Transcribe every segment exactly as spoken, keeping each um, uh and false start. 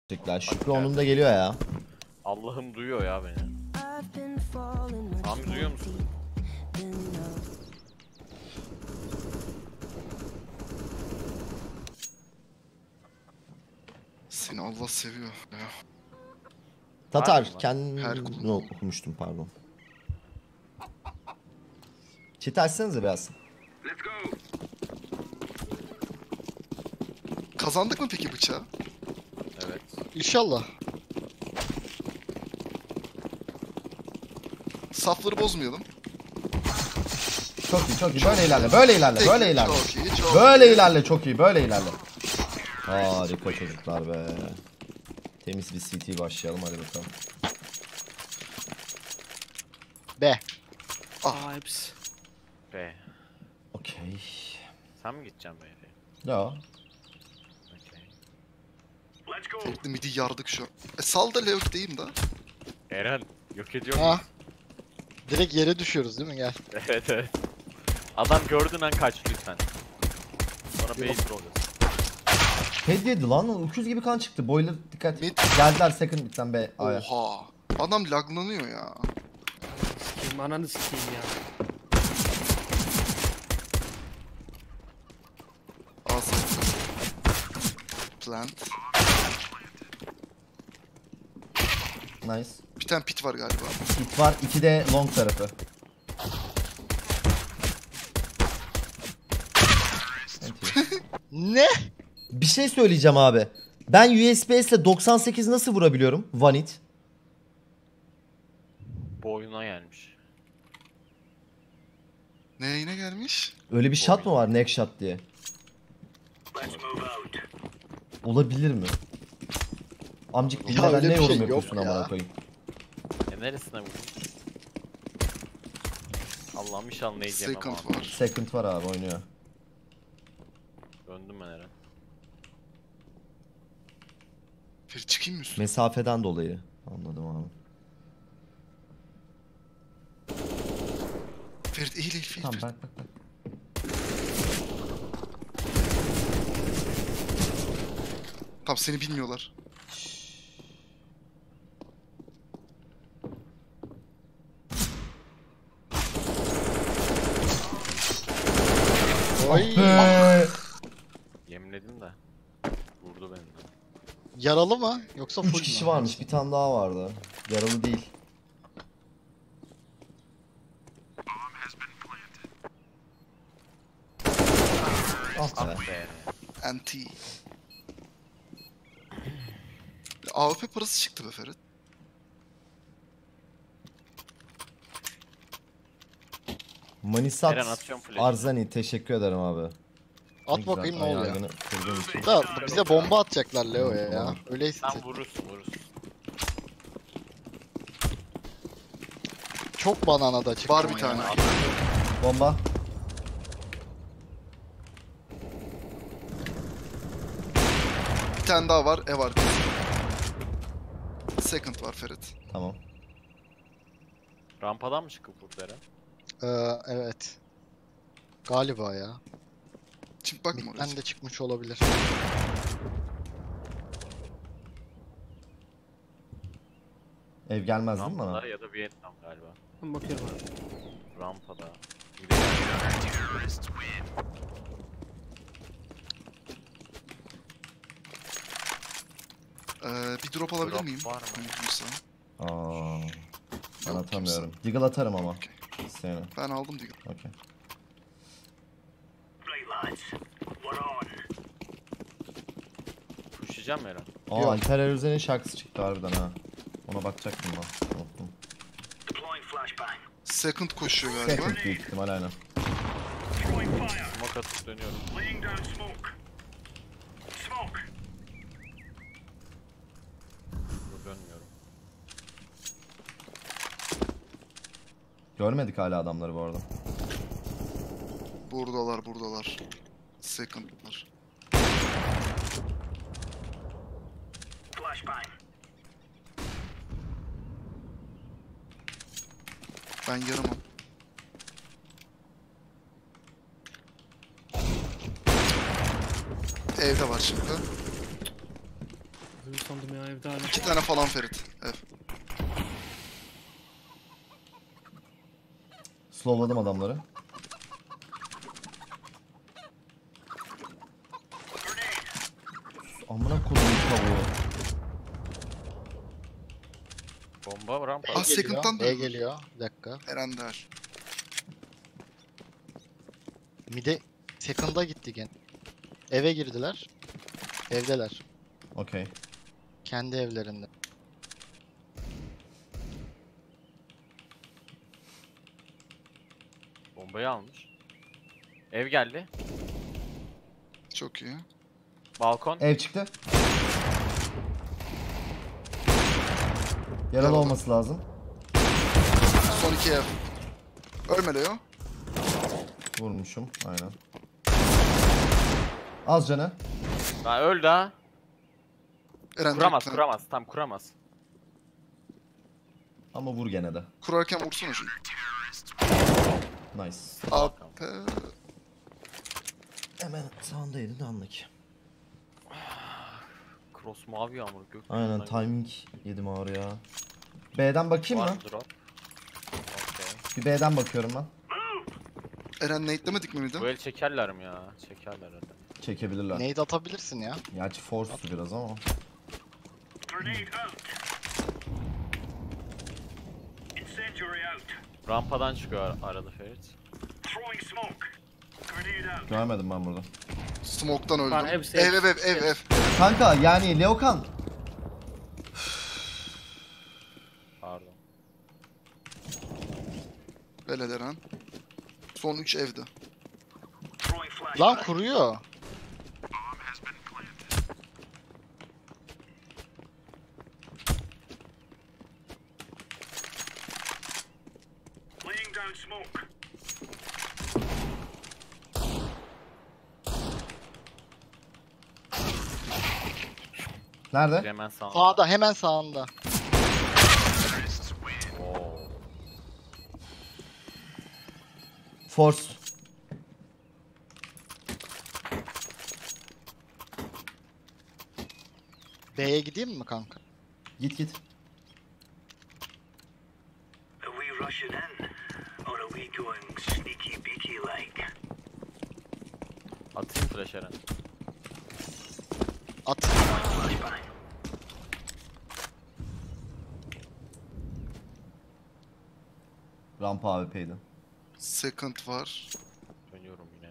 Şükrü onun da geliyor ya. Allah'ım duyuyor ya beni. Abi duyuyor musun? Seni Allah seviyor ya. Tatar Her kendini okumuştum pardon. Chat açsanıza biraz. Kazandık mı peki bıçağı? Evet. İnşallah. Safları bozmayalım. Çok iyi çok iyi böyle ilerle böyle ilerle Tek- böyle ilerle. Çok iyi, çok Böyle iyi. ilerle çok iyi böyle ilerle. Harika çocuklar be. Temiz bir C T başlayalım hadi bakalım. B. Ah. Vibes. Be. Okey. Sen mi gideceksin be? Ya. Okay. Tekli midi yardık şu an. E sal da Leo gideyim da. Eren yok ediyor Ha. musun? Direkt yere düşüyoruz değil mi? Gel. Evet evet. Adam gördün an kaç lütfen. Sonra base roll. Head yedi lan öküz gibi kan çıktı. Boiler dikkat. Mid. Geldiler second mid'den be. Aya. Oha. Adam laglanıyor ya. Sikeyim, ananı sikeyim ya. Asıl. Plant. Nice. Bir tane pit var galiba. Hit var. iki de long tarafı. Ne? Bir şey söyleyeceğim abi. Ben U S B S ile doksan sekiz nasıl vurabiliyorum? One hit. Boyuna gelmiş. Ne yine gelmiş? Öyle bir shot mı var? Neck shot diye. Olabilir mi? Amcık Ya bilmeden öyle ne bir yorum şey yok yapıyorsun ya. amına koyayım? E neresine vurdun? Allah'ım inşallah ne yiyeceğim ama. Second var. Second var abi oynuyor. Döndüm ben Eren. Ferit çıkayım mı üstüne? Mesafeden dolayı. Anladım abi. Ferit eğil eğil Ferit. Tamam Ferit. bak bak bak. Tamam seni bilmiyorlar. Oy. Be. Yemledim de. Vurdu beni de. Yaralı mı? Yoksa full Üç kişi mü? varmış. Bir tane daha vardı. Yaralı değil. Ah be. Ah be. Anti. A W P parası çıktı be Ferit. Manisat Eren atıyorum flash'ı. Arzani teşekkür ederim abi. At bakayım ne oluyor. Ayağını kırdığın için. Da bize bomba atacaklar Leo'ya ya. Öyle Sen hisset. vurursun vurursun. Çok banana da çıktı. Var ama bir ya. tane. Bomba. Bir tane daha var ev arkası. Second var Ferit. Tamam. Rampadan mı çıkıp vurdu Eren? Ee, evet. Galiba ya. Şimdi bakma oraya. Mid'den de çıkmış olabilir. Ev gelmez değil mi bana? Rampada ya da Vietnam galiba. Ben bakıyorum abi. Rampada. Ee, bir drop alabilir Drop miyim? var mı? Mümkünse. Aa, ben Yok, atamıyorum. Deagle atarım ama. Okey. İsteyene. Ben aldım diyor. Okey. Pushlayacağım mı Eren? Aa Yok. Alper Erüzen'in şarkısı çıktı harbiden ha. Ona bakacaktım ben. Unuttum. Second koşuyor galiba. Second büyük ihtimal aynen. Smoke atıp dönüyorum. Dur, dönmüyorum. Görmedik hala adamları bu arada. Buradalar buradalar. Second'lar. Ben yaramam. Evde var şimdi. sandım ya evde hala. İki tane falan Ferit. Evet. Slowladım adamları. Amına koyayım tavuğu. Bomba rampa. Ah, second'dan B dönüyor. geliyor. Bir dakika. Eren der. Mide second'a gitti gene. Eve girdiler. Evdeler. Okey. Kendi evlerinde. Bombayı almış. Ev geldi. Çok iyi. Balkon. Ev çıktı. Yaralı Yaralı. olması lazım. Son iki ev. Ölme Leo. Vurmuşum. Aynen. Az canı. Ha, öldü ha. Eren Kuramaz direkt- kuramaz. Tam kuramaz. Ama vur gene de. Kurarken vursana şunu. Nice. A P. Hemen sağındaydı da anlık. Cross mavi yağmur gök. Aynen timing yedim ağrı ya. B'den bakayım Var mı? drop. Okey. Bir B'den bakıyorum ben. Eren nade demedik mi miydi? Bu el çekerler mi ya? Çekerler herhalde. Çekebilirler. Nade atabilirsin ya. Gerçi force'tu biraz ama. Rampadan çıkıyor ar- arada Ferit. Görmedim ben burada. Smoke'tan öldüm. Var, hepsi, ev ev ev hepsi, ev ev. Kanka yani Leokan. Pardon. Veled Eren. Son üç evde. Lan kuruyor. Nerede? Hemen sağ. Sağda, hemen sağında. Oo. Force. B'ye gideyim mi kanka? Git git. Are we rushing in? Or are we going sneaky beaky like? Atayım flash Eren. At. Flashbang. Rampa A W P'ydi. Second var. Dönüyorum yine.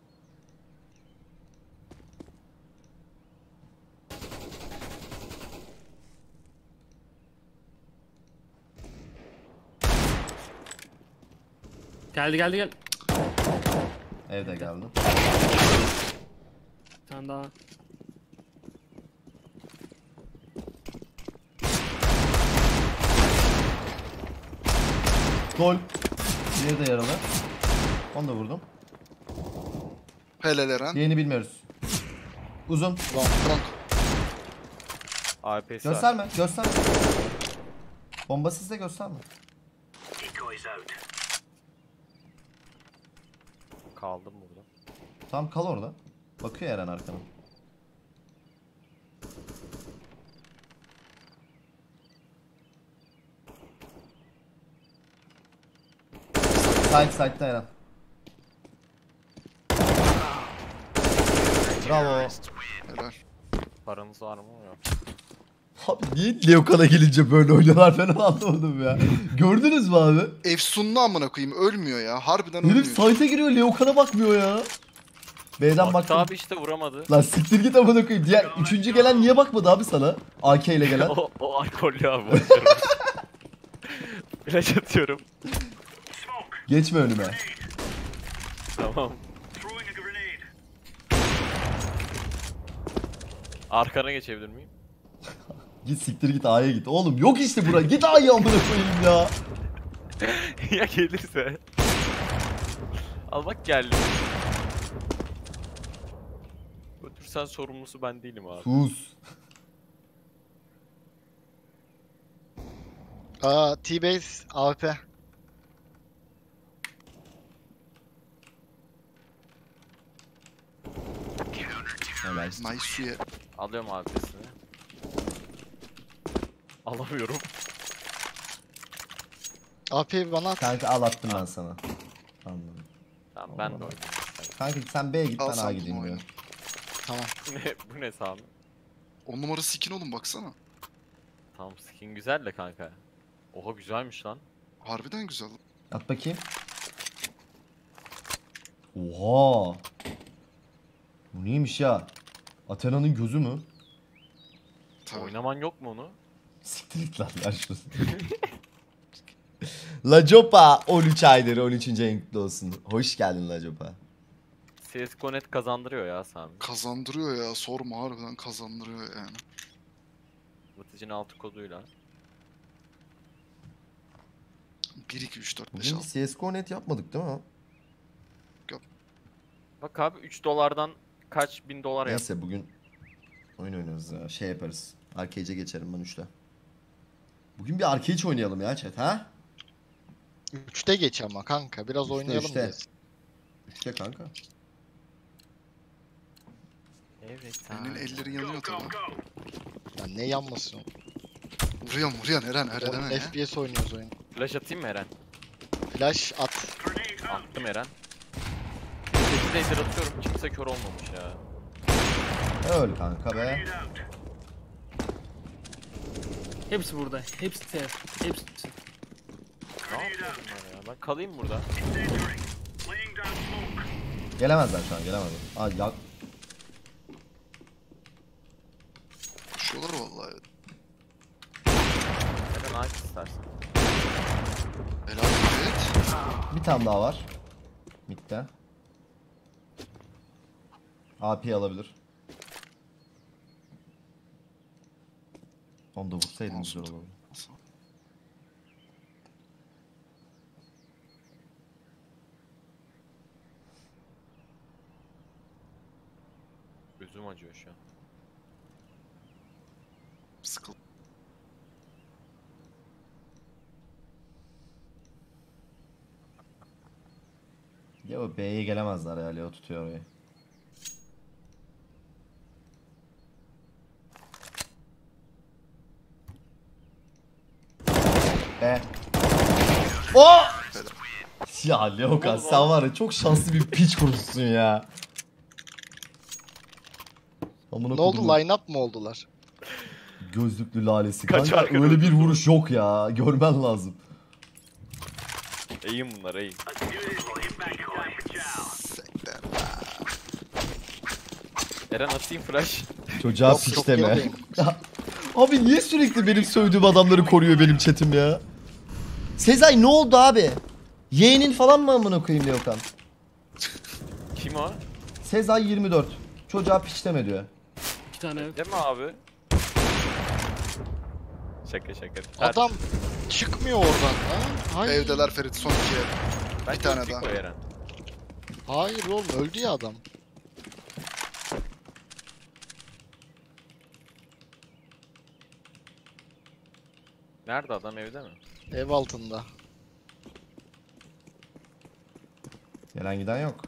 Geldi geldi gel. Evde geldi. Bir tane daha. Gol. Diğeri de yaralı. Onu da vurdum. Helal Eren. Diğerini bilmiyoruz. Uzun. Long long. A W P'si var. Gösterme. Gösterme. Bombasız da gösterme. Decoys out. Kaldım burada. Tamam kal orada. Bakıyor Eren arkana. Side side'da Eren. Bravo. Helal. Paranız var mı? Yok. Abi niye Leokan'a gelince böyle oynuyorlar falan anlamadım ya. Gördünüz mü abi? Efsunlu amına koyayım ölmüyor ya. Harbiden Herif ölmüyor. site'e giriyor Leokan'a bakmıyor ya. B'den Baktı baktım. abi işte vuramadı. Lan siktir git amına koyayım. Diğer üçüncü gelen niye bakmadı abi sana? A K ile gelen. o, o alkollü abi. Flash atıyorum. Geçme önüme. Tamam. Throwing a grenade. Arkana geçebilir miyim? Git siktir git A'ya git. Oğlum yok işte bura. Git A'ya amına koyayım ya. Ya gelirse. Al bak geldi. Götürsen sorumlusu ben değilim abi. Sus. Aa, T-Base A W P. Helal. Nice suya. Alıyorum A W P'sini. Alamıyorum. A P'yi bana at. Kanka al attım ben sana. Anladım. Tamam ben de oynayayım. Kanka sen B'ye git Al ben sen A bunu gideyim oyna. diyor. Tamam. Bu ne, bu ne Sami? On numara skin oğlum baksana. Tamam skin güzel de kanka. Oha güzelmiş lan. Harbiden güzel. At bakayım. Oha. Bu neymiş ya? Athena'nın gözü mü? Tabii. Oynaman yok mu onu? Siktir git lan ver şunu. Lacopa on üç ayları on üçüncü en kutlu olsun. Hoş geldin Lacopa. C S G O net kazandırıyor ya Sami. Kazandırıyor ya, sorma, harbiden kazandırıyor yani. Batıcının altı koduyla. bir iki üç dört beş Bugün altı. C S G O net yapmadık değil mi? Bak abi üç dolardan kaç bin dolar yap. Neyse bugün oyun oynarız ya. Şey yaparız. Arcade'e geçerim ben üçte. Bugün bir arcade oynayalım ya chat ha? Üçte geç ama kanka. Biraz Üçte, oynayalım üçte. diye. Üçte kanka. Evet Senin abi. ellerin yanıyor tabii. Ya ne yanmasın? Vuruyorsun vuruyorsun Eren, öyle deme on ya. F P S oynuyoruz oyun. Flash atayım mı Eren? Flash at. Attım Eren. sekiz ejder atıyorum kimse kör olmamış ya. Öl kanka be. Hepsi burada. Hepsi T F. Hepsi. Ne yapıyor bunlar ya? Ben kalayım burada. Gelemezler şu an gelemezler. Aa, ya, Koşuyorlar vallahi. Eren aç istersen. Helal et. bir tane daha var. Mid'de. A P alabilir. Onu da vursaydım güzel olurdu. Gözüm acıyor şu an. Sıkıl. Ya o B'ye gelemezler ya. Leo tutuyor orayı. B. O! Ya Leokan sen var ya çok şanslı bir piç kurucusun ya. Amına Ne oldu? kodumun Line up mı oldular? gözlüklü lalesi. Kaç Kanka arkadaş öyle bir öldürdü? vuruş yok ya. Görmen lazım. Eğim bunlar eğim. Sekten. Eren atayım flash. Çocuğa Yok, piç çok deme. gerideyim. Abi niye sürekli benim sövdüğüm adamları koruyor benim chatim ya? Sezai ne oldu abi? Y'nin falan mı amına koyayım Leokan? Kim o? Sezai yirmi dört. Çocuğa piç deme diyor. İki tane ev. Değil mi abi? Şaka şaka. Adam çıkmıyor oradan ha. Hayır. Evdeler Ferit, son iki ev. Bence bir tane ölecek daha. o Eren. Hayır oğlum, öldü ya adam. Nerede adam, evde mi? Ev altında. Gelen giden yok.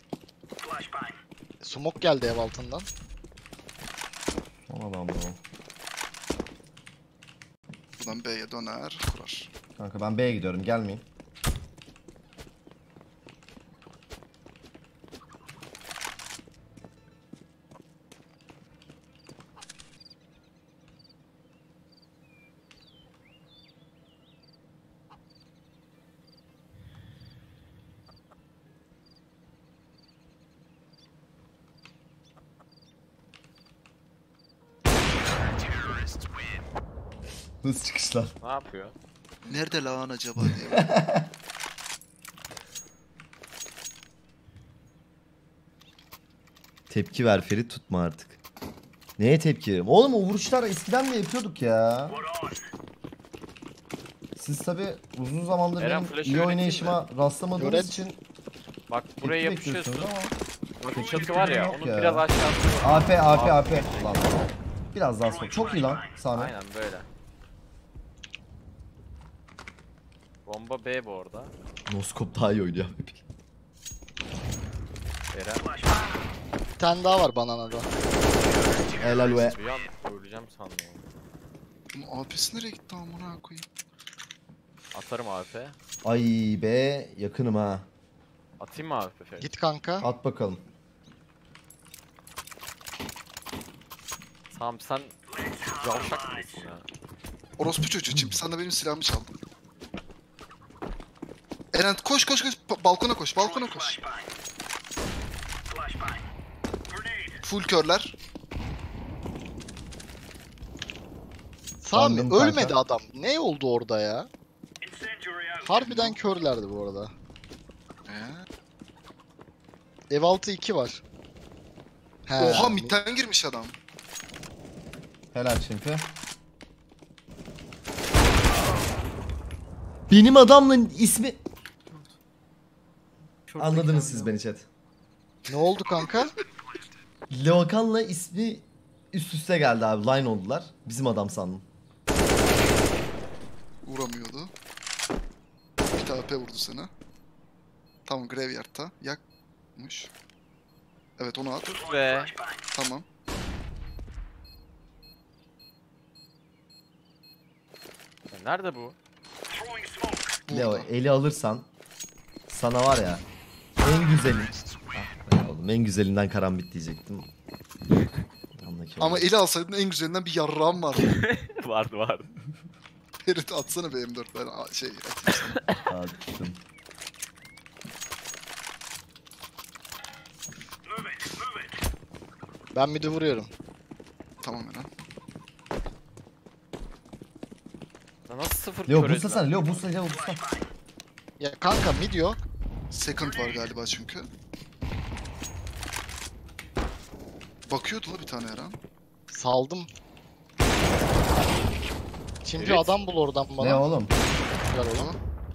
Smoke geldi ev altından. Son adam bu. Buradan B'ye döner, kurar. Kanka ben B'ye gidiyorum gelmeyin. Nasıl çıkışlar? Ne yapıyor? Nerede lan acaba diye. Tepki ver Ferit tutma artık. Neye tepki? Oğlum o vuruşlar eskiden de yapıyorduk ya. Siz tabi uzun zamandır Eren, benim flash'ı iyi öğreteyim oynayışıma rastlamadığınız Öğret. için Bak buraya tepki yapışıyorsun. bekliyorsunuz ama Bakın çatı var ya, Yok onun ya. biraz aşağısı. A P A P A P Abi, lan. Biraz daha sok. Çok iyi lan Sami. Aynen böyle. Bomba B bu arada. Noskop daha iyi oynuyor. Eren. Bir tane daha var bananada. Helal ve. Bir an öleceğim sandım. Bunun A P'si nereye gitti amına koyayım? Atarım A F. Ay be yakınım ha. Atayım mı A F Ferit? Git kanka. At bakalım. Tamam sen yavşak mısın ya? Orospu çocuğu Çimp, sen de benim silahımı çaldın. Eren koş koş koş, Ba- balkona koş, balkona koş. Flashbang. Flashbang. Grenade. Full körler. Sami Sandım kanka. ölmedi adam. Ne oldu orada ya? Incendiary out. Harbiden körlerdi bu arada. Ee? Ev altı iki var. He. Oha midden girmiş adam. Helal Çimpi. Benim adamın ismi... Şorttaki Anladınız adam siz ya. beni chat. Ne oldu kanka? Leokan'la ismi üst üste geldi abi. Line oldular. Bizim adam sandım. Vuramıyordu. Bir tane A P vurdu sana. Tamam, Graveyard'ta. Yakmış. Evet, onu at. Ve Tamam. Ya nerede bu? Throwing smoke. Leo Burada. eli alırsan sana var ya en güzeli. Ah be oğlum, en güzelinden karambit diyecektim. Anlaki Ama oldu. eli alsaydın en güzelinden bir yarrağım vardı. vardı vardı. Ferit atsana bir M dört, ben a- şey atayım sana. Attım. Move it. Move it. Ben midi vuruyorum. Tamam Eren. Ya nasıl sıfır Leo kör busla etmem? sana. Leo busla. Leo busla. Ya kanka mid yok. Second var galiba çünkü. Bakıyordu la bir tane Eren. Saldım. Şimdi Evet. adam bul oradan bana. Ne oğlum? Güzel oğlum.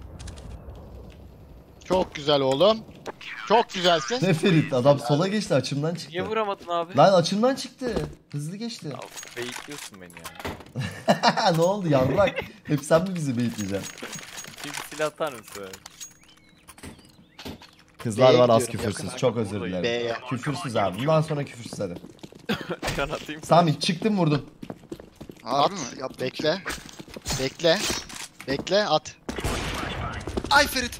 Çok güzel oğlum. Çok güzelsin. Ne Ferit? Adam sola geçti, açımdan çıktı. Niye vuramadın abi? Lan açımdan çıktı. Hızlı geçti. Ya baitliyorsun beni yani. Ne oldu yavrak? Hep sen mi bizi bekleyeceksin? Bir silah atar mısın? Kızlar B'ye var az gidiyorum, küfürsüz. yakın. Çok özür Buradayım. dilerim. B'ye. Küfürsüz abi. Bundan sonra küfürsüz hadi. Ekran atayım. Sami çıktım vurdum. Harbi At. mi? Yaptım. Bekle. Bekle. Bekle at. Ay Ferit.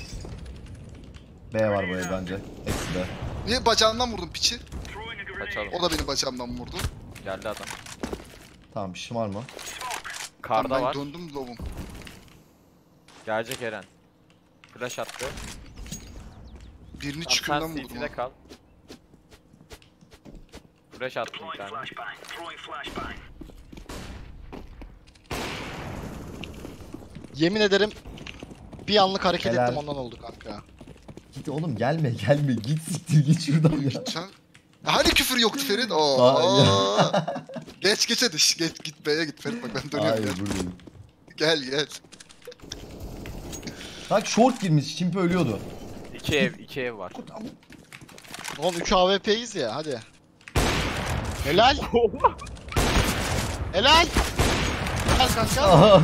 B var bu ev bence. Eksi B. Niye bacağından vurdum piçi? Throwing a grenade. Kaçalım. O da benim bacağımdan vurdu. Geldi adam. Tamam şımar mı? Karda Tamam, ben var. döndüm lovum. Gelecek Eren. Flash attı. Birini Tamam, çükümden sen vurdum C T'de ha. kal. Flash attı bir Deploying tane. flashbang. Throwing flashbang. Yemin ederim bir anlık hareket Helal. ettim ondan oldu kanka. Git oğlum gelme gelme. Git siktir git şuradan ya. Sen... Hani küfür yoktu Ferit? Oo. Aa, geç geç hadi. Geç, git B'ye git Ferit, bak ben dönüyorum. Hayır Gel. buradayım. gel gel. Bak short girmiş. Çimpi ölüyordu. İki ev, iki ev var. Oğlum üç A W P'yiz ya hadi. Helal. Helal. Helal kanka. Aha.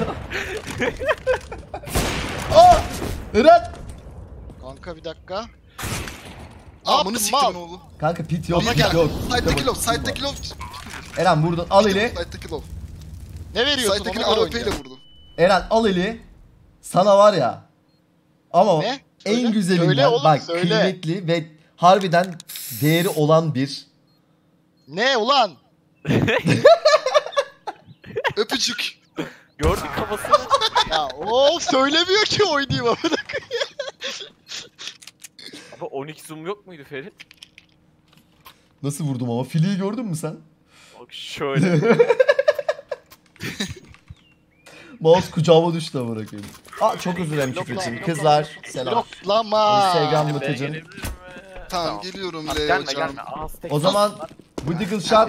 Aa! Eren! Kanka bir dakika. Amını yaptın, siktimin mal? oğlu. Kanka pit yok, Bana pit gel. yok. Side'daki love, side'daki love. Eren vurdun al eli. Side'daki love. Ne veriyorsun Side'daki ona göre A W P ile oynayacağım. vurdu. Eren al eli. Sana var ya. Ama Ne? en Söyle. güzelinden Söyle oğlum, bak söyle. kıymetli ve harbiden değeri olan bir Ne ulan? Öpücük. Gördük kafasını. Ya o söylemiyor ki oynayayım amına koyayım. Ama on iki zoom yok muydu Ferit? nasıl vurdum ama filiyi gördün mü sen? Bak şöyle. Mouse kucağıma düştü ama bırakayım. Aa çok özür dilerim küfür Yok lan, için. yok Kızlar selam. Yoklama. Instagram Ben mutıcın. gelebilir mi? Tamam, geliyorum Tamam, Leo gelme hocam. gelme. Aa, stack O zaman var. bu Diggle Shot.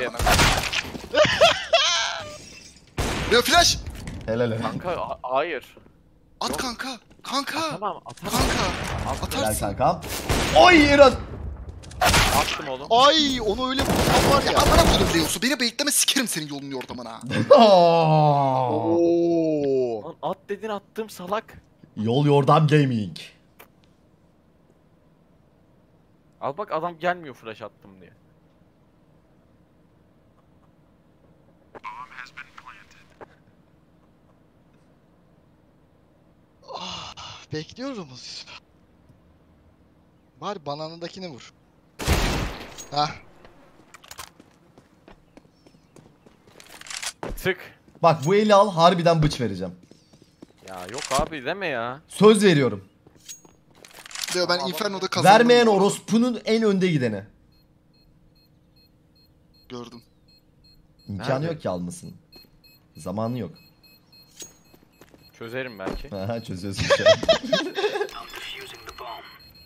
Leo flash. Helal helal. Kanka a- hayır. At kanka. Kanka. Tamam atamam. Kanka. Helal Atarsın. kankam. Oy Eren. Attım oğlum. Ay onu öyle vursam var Ya ya. amına koydum Leo'su. Beni bekleme, sikerim senin yolunu yordamana. Aa. Oo. Lan at dedin attım salak. Yol Yordam Gaming. Al bak adam gelmiyor flash attım diye. Bekliyoruz. Bari bananındakini vur. Hah. Tık. Bak bu eli al, harbiden bıç vereceğim. Ya yok abi deme ya. Söz veriyorum. Leo ben Inferno'da kazandım. Vermeyen orospunun en önde gideni. Gördüm. İmkanı Nerede? yok ki almasın. Zamanı yok. Çözerim belki. Aha çözüyorsun şu an. I'm defusing the bomb.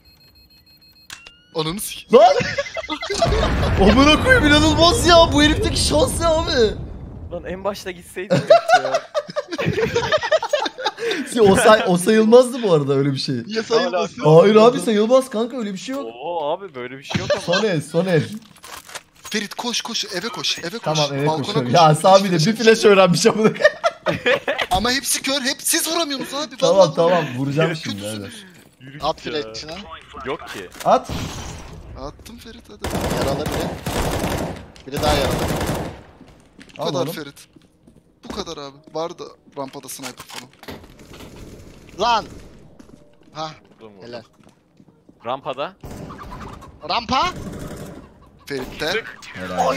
Ananı sik. Lan! Amına koyayım, inanılmaz ya, bu herifteki şans ya abi. Lan en başta gitseydin ya. o, say o sayılmazdı bu arada öyle bir şey. Ya sayılmasın. Hayır abi, sayılmaz kanka, öyle bir şey yok. Oo abi böyle bir şey yok ama. Son el, son el. Ferit koş koş eve koş eve koş. Tamam eve Balkona koşuyorum. koş. Ya Sami de bir flash öğrenmiş amına. Ama hepsi kör, hep siz vuramıyorsunuz abi. Tamam vallahi. tamam, vuracağım şimdi hadi. Kötüsünüz. Yürü At git ya. flash'ına. Yok ki. At. Attım Ferit hadi. Yaralı biri. Biri daha yaralı. Bu Al kadar oğlum. Ferit. Bu kadar abi. Vardı rampada sniper falan. Lan! Hah, Vurdum, vurdum. helal. Rampada. Rampa! Ferit'te. Helal.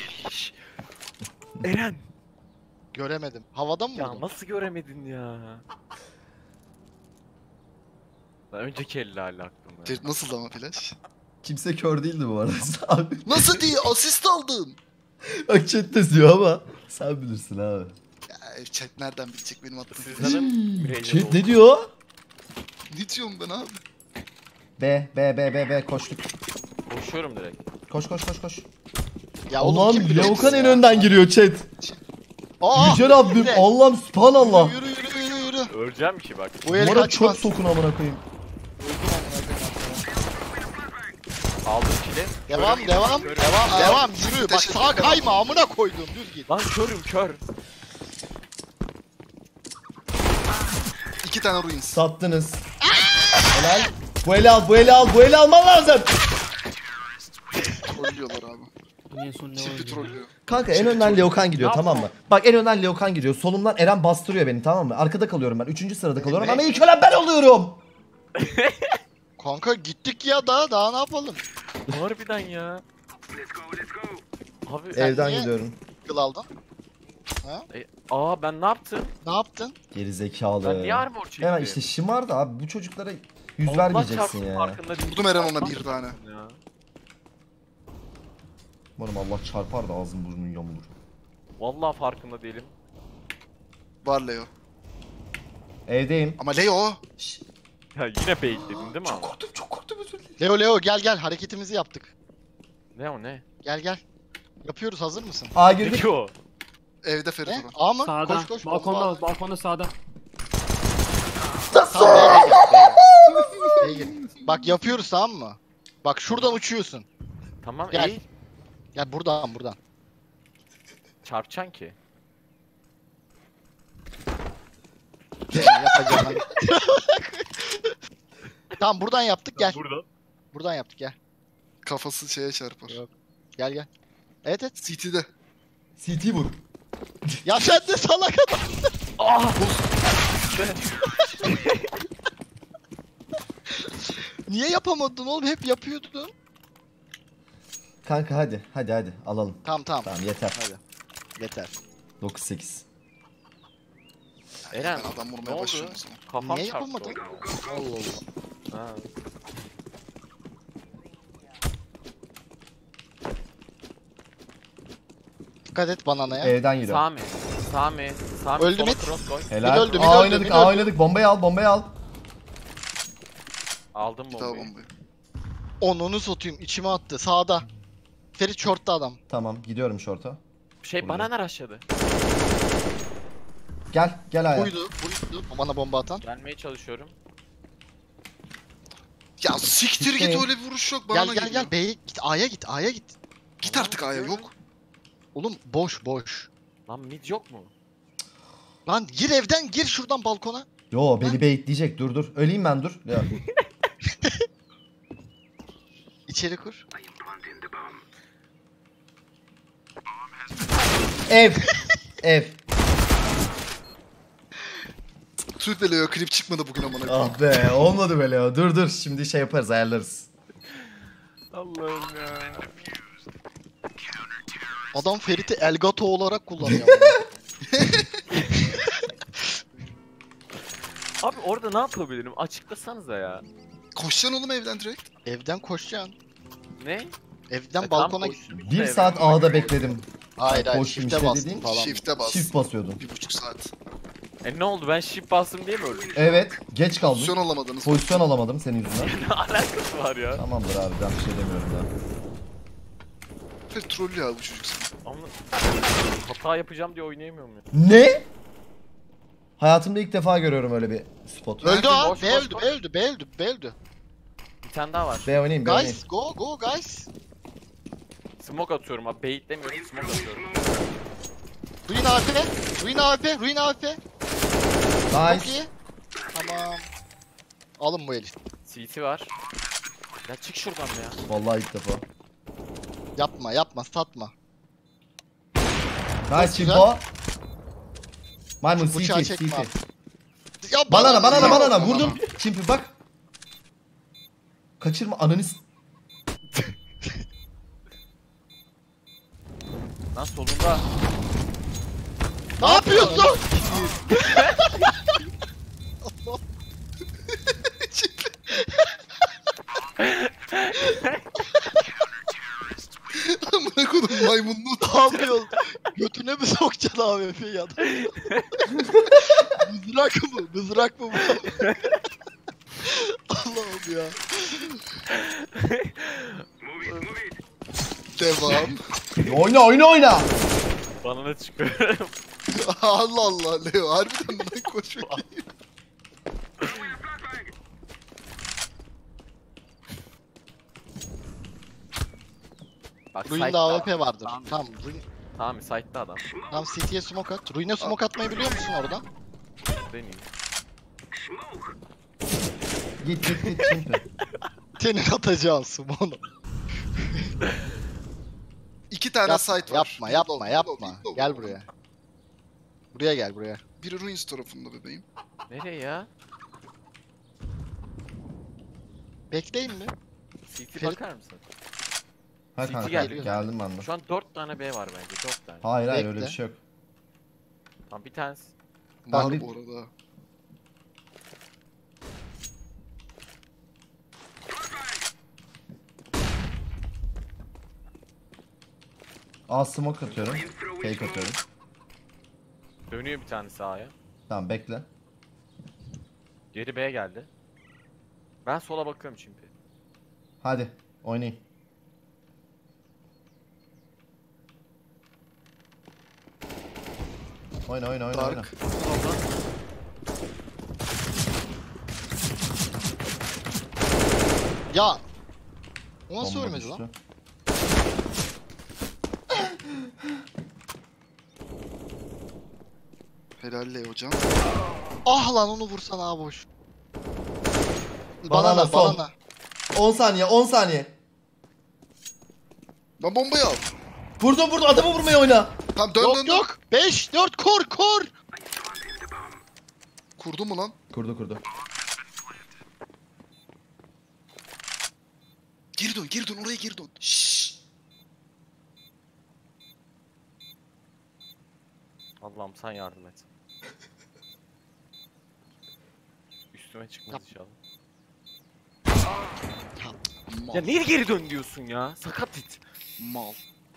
Eren. Göremedim. Havada mı Ya vurdun? nasıl göremedin ya? Lan önceki elle hala aklımda. Ferit nasıldı ama flash? Kimse kör değildi bu arada abi. Nasıl diye asist aldın? Bak chat de diyor ama sen bilirsin abi. Ya chat nereden bilecek benim attığım flash'ı? Sizlerin Chat ne diyor? Ne diyorum ben abi? B, B, B, B, B koştuk. Koşuyorum direkt. Koş koş koş koş. Ya Allah'ım kim bilir Leokan en ya? önden giriyor chat. Aa! Yüce Rabbim, ne? Allah'ım subhanallah. Yürü yürü yürü yürü. Öleceğim ki bak. Bu el Numara çöp kaçmaz. sokun amına koyayım. Aldım kili. Devam Körüm, devam körüm. devam Aa, devam yürü. Bak teşekkür sağa ederim. kayma amına koydum düz git. Lan körüm kör. İki tane ruins. Sattınız. Helal. Bu eli al, bu eli al, bu eli alman lazım. Trollüyorlar abi. En son ne Şimdi oldu? trollüyor. Kanka en önden Leokan gidiyor, Ne tamam mı? Bak en önden Leokan gidiyor. Solumdan Eren bastırıyor beni, tamam mı? Arkada kalıyorum ben. Üçüncü sırada kalıyorum Ne? ama ilk ölen ben oluyorum. Kanka gittik ya daha daha ne yapalım? Harbiden ya. Let's go, let's go. Abi Sen Evden niye- gidiyorum. Kıl aldın. e, aa ben ne yaptım? Ne yaptın? Geri zekalı. Ben niye armor çektim? Hemen işte şımardı abi. Bu çocuklara yüz Allah vermeyeceksin çarpsın, ya. farkında değilim. Vurdum Eren ona bir tane. Ya. Umarım Allah çarpar da ağzın burnun yamulur. Vallahi farkında değilim. Var Leo. Evdeyim. Ama Leo. Ya yine baitledin değil mi ama? Korktum çok korktum özür dilerim. Leo Leo gel gel hareketimizi yaptık. Ne o ne? Gel gel. Yapıyoruz hazır mısın? A Ne girdik. ki o? Evde Ferit Ne? olan. A mı? Sağda. Koş koş. Balkonda, balkonda sağda. Tamam, B'ye gel, B'ye gel. B'ye gel. Bak yapıyoruz tamam mı? Bak şuradan uçuyorsun. Tamam Gel. eğil. Gel buradan buradan. Çarpacaksın ki. Senin yapacağın. Tamam buradan yaptık gel. Burada. Buradan yaptık gel. Kafası şeye çarpar. Yok. Gel gel. Evet evet. City'de. C T vur. Ya sen de salak adam. Ah! Niye yapamadın oğlum? Hep yapıyordun. Kanka hadi hadi hadi alalım. Tamam tamam. Tamam yeter. Hadi. Yeter. dokuz sekiz. Eren Ben adam ne vurmaya oldu? başlıyorum o zaman. Kafam Niye çarptı yapamadın? orada. Allah Allah. Ha. Dikkat et bananaya. Evden yürü. Sami. Sami. Sami. Öldü sola mid. cross koy. Helal. Mid öldü, mid A öldü, oynadık, mid A öldü. oynadık. Bombayı al, bombayı al. Aldım Bir daha bombayı. bombayı. Onunu satayım içime attı sağda. Ferit short'ta adam. Tamam, gidiyorum short'a. Şey Burada. bana ne rushladı? Gel, gel ayağa. Buydu, buydu. Bana bomba atan. Gelmeye çalışıyorum. Ya siktir Gitti. git öyle bir vuruş yok bana Gel gel gel B'ye git A'ya git A'ya git. Git artık A'ya yok. Oğlum boş boş. Lan mid yok mu? Lan gir evden gir şuradan balkona. Yo beni baitleyecek, dur dur. Öleyim ben, dur. Ya. İçeri kur. I am planting the bomb. Ev. Ev. Tüh be Leo, klip çıkmadı bugün amına koyayım. Ah be olmadı böyle ya. Dur dur şimdi şey yaparız ayarlarız. Allah'ım ya. Adam Ferit'i Elgato olarak kullanıyor. Abi orada ne yapabilirim? Açıklasanıza ya. Koşacaksın oğlum evden direkt. Evden koşacaksın. Ne? Evden E, balkona tam git. koştum. Bir Evet. saat A'da bekledim. Hayır hayır Koştum shift'e işte bastın dediğin falan. Shift'e bas. Shift basıyordum. Bir buçuk saat. E ne oldu? Ben shift bastım diye mi öldüm? Evet geç kaldım. Pozisyon alamadınız. Pozisyon alamadım senin yüzünden. Ne alakası var ya? Tamamdır abi ben bir şey demiyorum daha. Ferit troll ya bu çocuk sana. Ama hata yapacağım diye oynayamıyorum ya. Ne? Hayatımda ilk defa görüyorum öyle bir spot. Öldü ha. Boş, B boş, öldü, boş. B öldü, B öldü, B öldü. Bir tane daha var. B oynayayım B oynayayım. Guys, go, go guys. Smoke atıyorum abi. Bait demiyorum. Smoke atıyorum. Ruin A P, Ruin A P, Ruin A P. Çok iyi. Nice. Tamam. Alın bu eli. C T var. Ya çık şuradan ya. Vallahi ilk defa. Yapma, yapma, satma. Nice Çok Çimpo. Maymun Şu bıçağı C T çekme C T. abi. Ya Banana banana ya. banana vurdum. Çimpi bak. Kaçırma ananı s- Lan solunda. Ne yapıyorsun? Amına koydum maymunlu. Ne yapıyorsun? Götüne mi sokacaksın A W P'yi ya? Mızrak mı? Mızrak mı bu? Allah'ım ya. Devam. Oyna oyna oyna. Bana ne çıkıyorum? Allah Allah Leo harbiden lan koş bakayım. Bak Ruin'de site'da A W P adam. vardır. Tamam, Tamam, Ruin, tamam site'da adam. tamam C T'ye smoke at. Ruin'e smoke atmayı biliyor musun oradan? Deneyim. Git git git Çimpi. Senin atacağın smoke'u. İki tane Yap, site var. yapma, Bir yapma, dog, yapma. bir dog, bir dog. Gel buraya. Buraya gel buraya. Biri Ruins tarafında bebeğim. Nereye ya? Bekleyin mi? C T Ferit- bakar mısın? Ha C T kanka geliyor. geldim ben de. Şu an dört tane B var bence. Dört tane. Hayır hayır Bekle. öyle bir şey yok. Tamam bir tanesi. Tamam, Var bir- bu arada. Al smoke atıyorum. Fake atıyorum. Dönüyor bir tanesi A'ya. Tamam bekle. Geri B'ye geldi. Ben sola bakıyorum çünkü. Hadi oynayın. Oyna oyna oyna oyna. Dark. Ya. O nasıl Bomba ölmedi düştü. lan? Helal Leo can. Ah lan onu vursan abi boş. Banana, Banana, son. banana. on saniye on saniye. Lan bombayı al. Vurdum vurdum adamı vurmaya oyna. Tamam dön Yok dön dön. yok. beş, dört, kur, kur. Kurdu mu lan? Kurdu kurdu. Geri dön geri dön oraya geri dön. Şşş. Allah'ım sen yardım et. Üstüme çıkmaz Yap. inşallah. Mal. Ya niye geri dön diyorsun ya? Sakat it. Mal.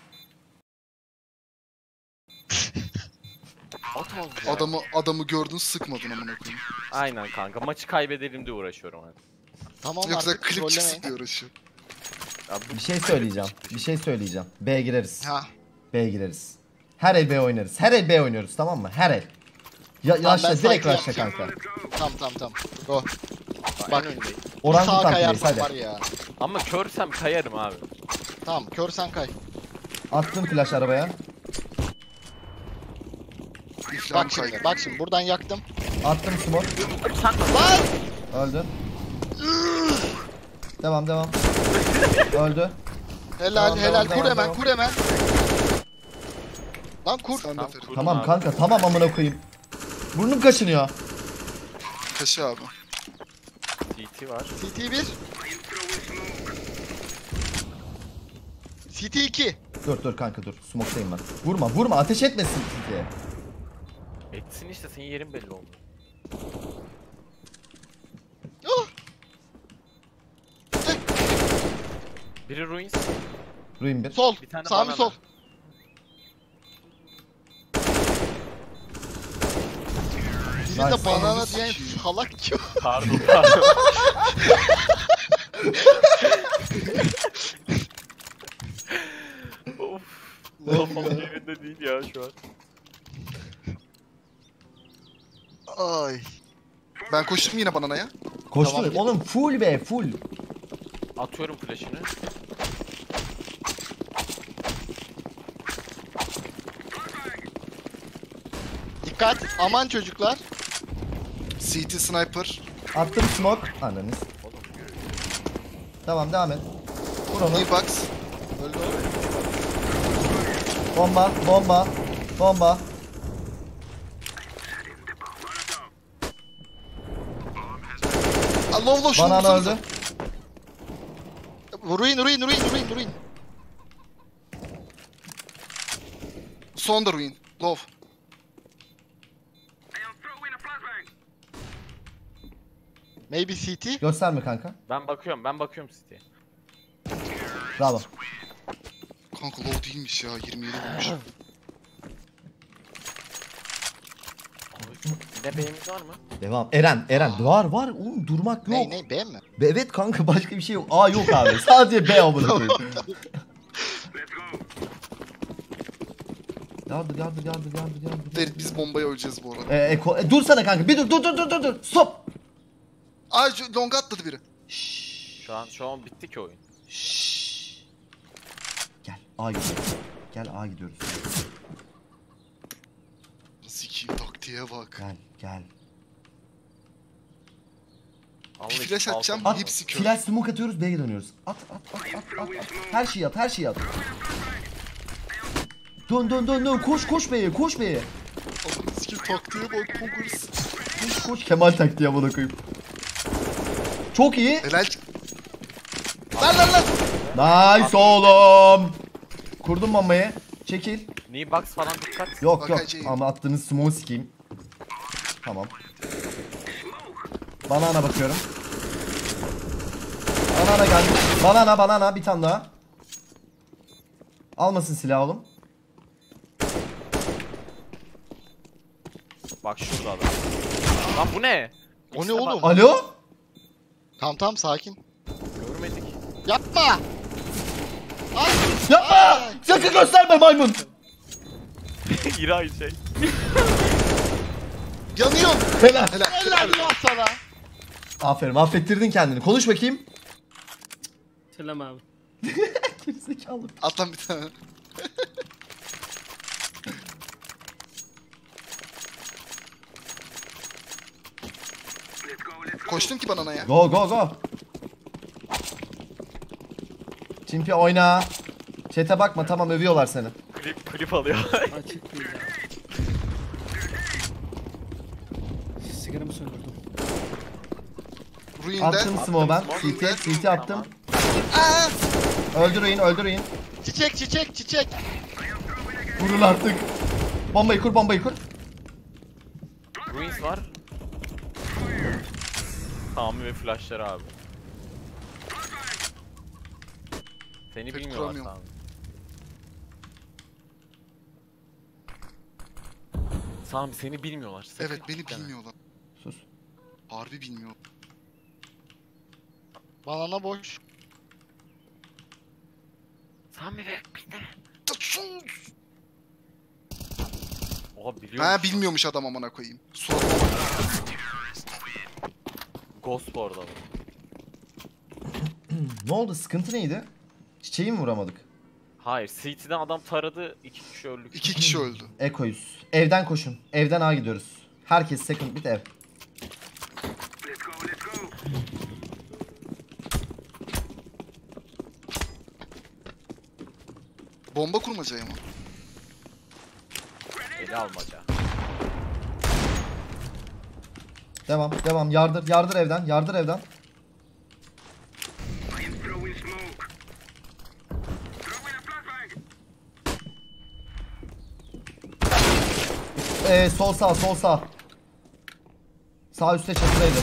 At al ya. Adamı adamı gördün sıkmadın amına koyayım. Aynen kanka. Maçı kaybedelim diye uğraşıyorum hadi. Tamam Yoksa artık klip çıksın trollemeyin. diye uğraşıyor. Ya bu Bir şey söyleyeceğim. Bir şey söyleyeceğim. B gireriz. Ha. B gireriz. Her el B oynarız. Her el B oynuyoruz tamam mı? Her el. Ya, Tamam, yaşla ben direkt sakin yaşla yapacağım. kanka. Tamam tamam tamam. Go. bak, Bak. en öndeyim. Bir Oran sağa tutan kayarsan var hadi. ya. Ama körsem kayarım abi. Tamam kör sen kay. Attım flash arabaya. İflam Bak şimdi kaydı. bak şimdi buradan yaktım. Attım smoke. Sen de Lan! Öldü. Devam devam. Öldü. Helal Tamam, helal devam, kur devam, hemen devam. kur hemen. Lan kur. Sen de Tamam, Ferit. kurdum Tamam abi. kanka tamam amına koyayım. Burnum kaşınıyor. Taşı abi. C T var. C T bir. C T iki. Dur dur kanka dur. Smoke'tayım ben. Vurma vurma ateş etmesin diye. Etsin işte, senin yerin belli oldu. Oh! Biri ruins. Ruin bir. Sol. Bir tane Sağ mı banana. sol? Bir Nice. de banana diyen salak kim? Pardon pardon. Of. Kafam yerinde değil ya şu an. Ay. Ben koştum yine bananaya. Koştu. Tamam. Oğlum full be full. Atıyorum flash'ını. Dikkat. Aman çocuklar. C T sniper. Attım smoke. Ananız. Tamam devam et. Vur onu. B-box. Öldü o. Bomba bomba. Bomba. Aa, low low şunu Banana vursanıza. öldü. Ruin ruin ruin ruin ruin. Son da ruin. Low. Maybe C T. Gösterme kanka. Ben bakıyorum ben bakıyorum City'ye. Bravo. Kanka low değilmiş ya. yirmi yedi vurmuş. Ne B'miz var mı? Devam. Eren Eren. Var var. Oğlum durmak yok. Ne ne B mi? Be- Evet kanka başka bir şey yok. A yok abi. Sadece B amına koyayım. Yardır yardır yardır yardır yardır. Ferit biz bombaya öleceğiz bu arada. Ee, eko, e, dursana kanka. Bir dur dur dur dur dur dur. Stop. Aa şu longa atladı biri. Şu an şu an bitti ki oyun. Şşş. Gel A gidiyoruz. Gel A gidiyoruz. Sikiyim taktiğe bak. Gel gel. Allah Bir için flash atacağım. altın At. Hepsi kör. Flash smoke atıyoruz B'ye dönüyoruz. At at at at at. at. Her şeyi at her şeyi at. Dön dön dön dön. Koş koş B'ye koş B'ye. Allah'ım sikim taktiğe bak. Pogers. Koş koş. Kemal taktiği amına koyayım. Çok iyi. Helal. Lan lan lan. Nice oğlum. Kurdum bombayı. Çekil. Knee box falan dikkat. Yok yok Bakacağım. ama attığınız smoke sikeyim. Tamam. Banana bakıyorum. Banana geldi. Banana banana bir tane daha. Almasın silah oğlum. Bak şurada adam. Lan bu ne? O İkisi ne de oğlum? bak- Alo? Tamam tamam sakin. Görmedik. Yapma. Ay. Yapma! Ay. Sakın gösterme maymun. İray şey. Yanıyorum. Helal. Helal. Helal ya sana. Aferin affettirdin kendini. Konuş bakayım. Selam abi. Gerizekalı. At lan bir tane. Koştum ki bananaya. Go go go. Çimpi oyna. Chat'e bakma tamam övüyorlar seni. Klip klip alıyor. Açık değil ya. Sigaramı söndürdüm. Ruin'de. Attım smoke ben. smoke. C T, C T attım. Aa! Öldürün öldürün. Çiçek çiçek çiçek. Vurun artık. Bombayı kur bombayı kur. Ruins var. Tamam ve flashlar abi. Seni Pek bilmiyorlar kuramıyorum. Sami. Sami seni bilmiyorlar. Sakın Evet beni kitleme. bilmiyorlar. Sus. Harbi bilmiyor. Banana boş. Sami ve bizde. Sus! Oha biliyor Ha musun? bilmiyormuş adam amına koyayım. Suratıma bak. Ghost bu arada. Ne oldu sıkıntı neydi? Çiçeği mi vuramadık? Hayır, C T'den adam taradı, iki kişi öldük. İki kişi öldü. Ekoyuz. Evden koşun. Evden A gidiyoruz. Herkes second bit ev. Bomba kurmacaya mı? Eli almaca. Devam devam yardır yardır evden yardır evden. I am throwing smoke. Throwing a flashbang. Ee, sol sağ sol sağ. Sağ üstte çatıdaydı.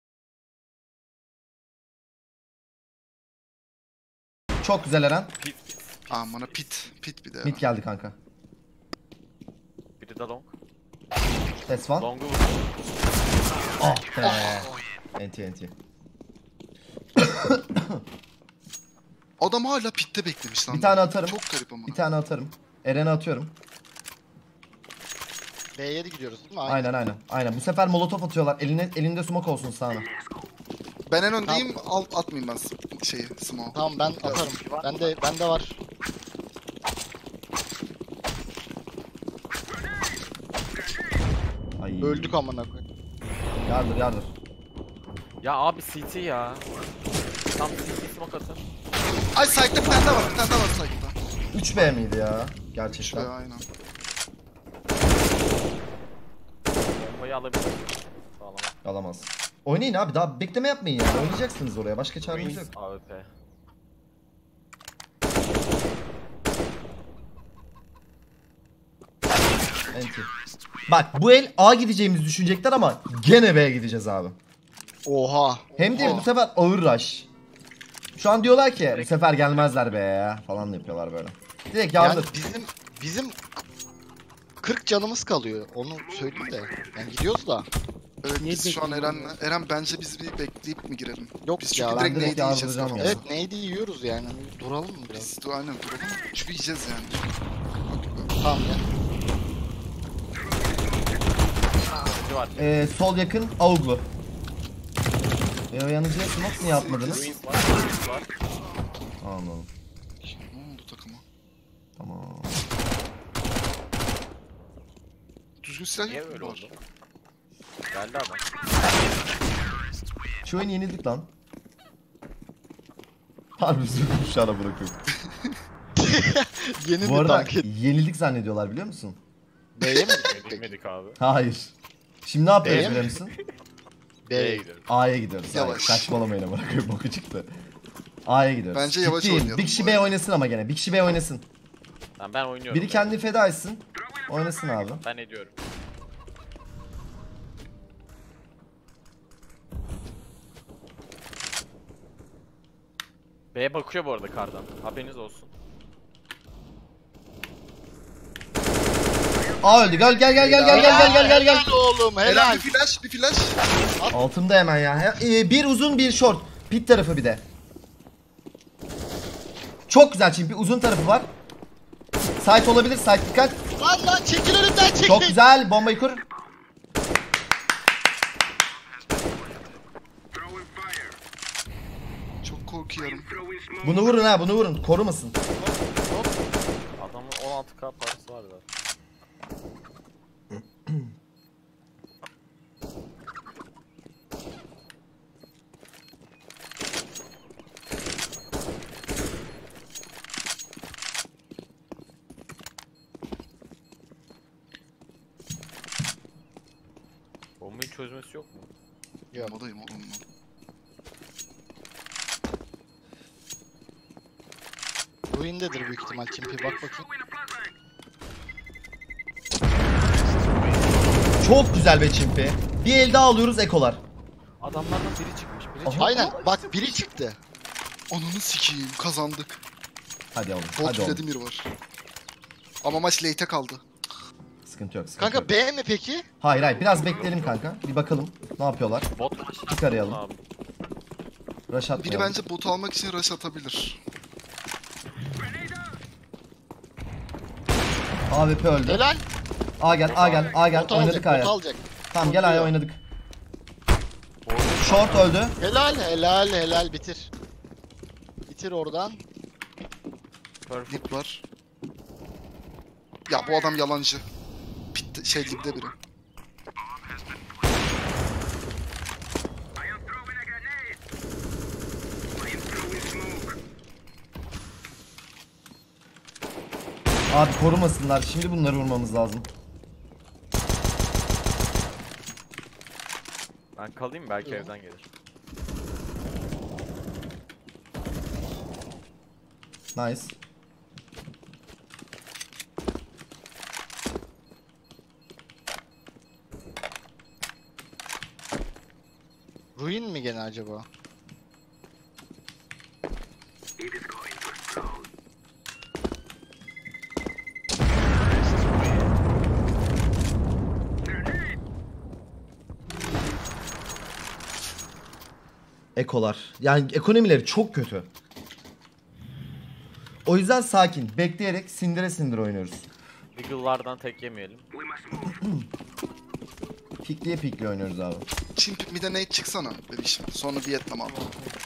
Çok güzel Eren. Pit. Aman bana pit. Pit bir de. Mid geldi kanka. Biri de long. That's one. Long'u vurdu. Ah be. Enti enti. Adam hala pitte beklemiş lan. Bir tane atarım. Çok garip ama. Bir tane atarım. Eren'e atıyorum. B yedi gidiyoruz değil mi? Aynen aynen. Aynen. Bu sefer molotof atıyorlar. Eline, elinde smoke olsun sağına. Ben en öndeyim. Al, atmayayım ben s- şeyi. Smoke. Tamam ben atarım. Ben de ben de var. Ay. Öldük amına koyayım. Yardır yardır. Ya abi C T ya. Tam C T smoke atın. Ay site'da bir tane daha var. Bir tane daha var site'da. üç B miydi ya? Gerçekten. Şuraya aynen. Bombayı alabilir. Sağlam. Alamaz. Oynayın abi, daha bekleme yapmayın yani. Oynayacaksınız oraya. Başka çareniz yok. A W P. Enti. Bak bu el A gideceğimizi düşünecekler ama gene B'ye gideceğiz abi. Oha. Hem de Oha. bu sefer ağır rush. Şu an diyorlar ki bu sefer gelmezler be ya falan yapıyorlar böyle. Direkt Yani yardır. bizim bizim kırk canımız kalıyor. Onu söyleyeyim de. Yani gidiyoruz da. Evet Niye biz şu an bekliyorsun Eren'le. Eren bence biz bir bekleyip mi girelim? Yok Biz ya, çünkü ben direkt direkt neydi yiyeceğiz. yardıracağım ya. Evet neydi yiyoruz yani. Duralım mı biraz? Biz de aynen duralım. Çünkü yiyeceğiz yani. Tamam ya. Biri var. Ee, sol yakın Auglu. E, o yanıcıya smoke niye yapmadınız? Ruins var. Ruins var. Anladım. Ne oldu takıma? Tamam. Düzgün silah Niye yok mu böyle var? oldu? Geldi adam. Şu oyunu yenildik lan. Harbi üzüldüm şu ana bırakıyorum. Yeni Bu bir arada tank et. yenildik zannediyorlar biliyor musun? B'ye mi? Bilmedik abi. Hayır. Şimdi ne yapıyoruz B'ye mi? biliyor musun? B'ye B'ye gidiyoruz. A'ya gidiyoruz. Yavaş. Hayır, saçmalamayın ama bırakıyorum, boku çıktı. A'ya gidiyoruz. Bence yavaş Ciddiyim. oynayalım Bir kişi bu B arada. oynasın ama gene. Bir kişi B oynasın. Tamam ben oynuyorum. Biri kendini feda etsin. Oynasın abi. Ben ediyorum. B'ye bakıyor bu arada kardan. Haberiniz olsun. A öldü. Gel gel gel gel gel gel gel gel gel gel. Helal oğlum Eren helal. bir flash, bir flash. Altında hemen ya. Ee, bir uzun bir short. Pit tarafı bir de. Çok güzel, çünkü bir uzun tarafı var. Site olabilir. Site dikkat. Lan lan çekil önümden çekil. Çok güzel. Bombayı kur. Throwing fire. Çok korkuyorum. Throwing smoke. Bunu vurun ha, bunu vurun. Korumasın. Adamın on altı K parası var zaten. Bombayı çözmesi yok mu? Yok. Modayım oğlum lan. Ruin'dedir büyük ihtimal Çimpi, bak bakayım. Throwing a flashbang. Çok güzel be Çimpi. Bir el daha alıyoruz, ekolar. Adamlardan biri çıkmış. Biri Aha. çıkmış. Aynen bak biri çıktı. Ananı sikeyim, kazandık. Hadi oğlum. Bot Hadi oğlum. Vladimir var. Ama maç late'e kaldı. Sıkıntı yok. Sıkıntı Kanka yok. B mi peki? Hayır hayır, biraz bekleyelim kanka. Bir bakalım ne yapıyorlar. Bot Bir arayalım. abi. Rush Biri atmayalım. bence botu almak için rush atabilir. A W P öldü. Helal. A gel, A gel, A gel. Bot Oynadık alacak, A'ya. bot alacak. Tamam gel A'ya Oluyor. oynadık. Short öldü. Helal helal helal bitir. Bitir oradan. Perfect. Dip var. Ya bu adam yalancı. Pit şey dipte biri. I am throwing a grenade. I am throwing smoke. Abi korumasınlar. Şimdi bunları vurmamız lazım. Ben kalayım belki Yok. evden gelir. Nice. Ruin mi gene acaba? It is going to explode. Ekolar. Yani ekonomileri çok kötü. O yüzden sakin. Bekleyerek sindire sindire oynuyoruz. Wiggle'lardan tek yemeyelim. We must move. Pikliye pikliye oynuyoruz abi. Şimdi bir de nade çıksana bebişim. Sonra Vietnam al.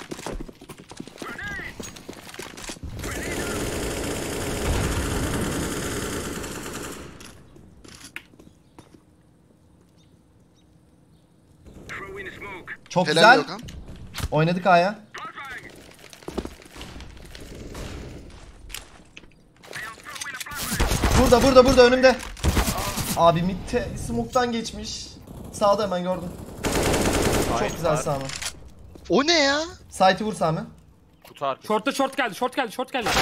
Throw in smoke. Çok Helal güzel. Gökhan. Oynadık A'ya. Flashbang. I am throwing a flashbang. Burada burada burada önümde. Abi mitte smoke'tan geçmiş. Sağda hemen gördüm. Çok Sait güzel var. Sami. O ne ya? Sight'ı vur Sami. Kutu arkası. Short'ta short geldi, short geldi, short geldi.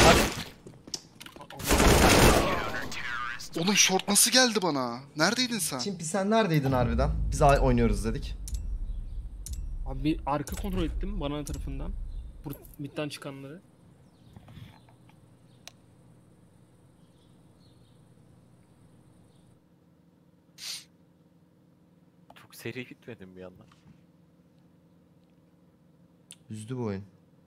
Oğlum short nasıl geldi bana? Neredeydin sen? Çimpi sen neredeydin harbiden? Biz A oynuyoruz dedik. Abi bir arka kontrol ettim bana tarafından. Bur midden çıkanları. Çok seri gitmedim bir yandan. Üzdü bu oyun.